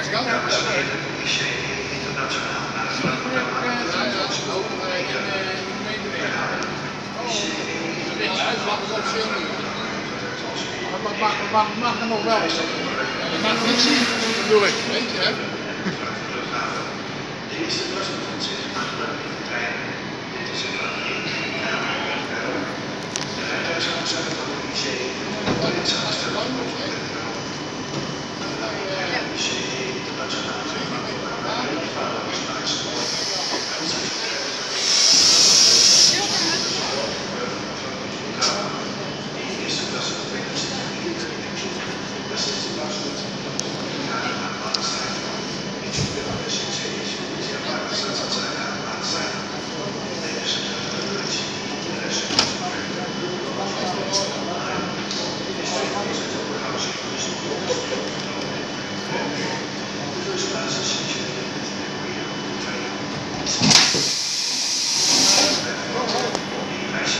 dames en heren, IC internationaal naar het mag er nog wel. Je mag niet zien, bedoel ik. Weet je, hè? Deze was bevindt zich achter in de trein. Dit is het parkeer. De rijtuigsaanzet van de IC. Dit is het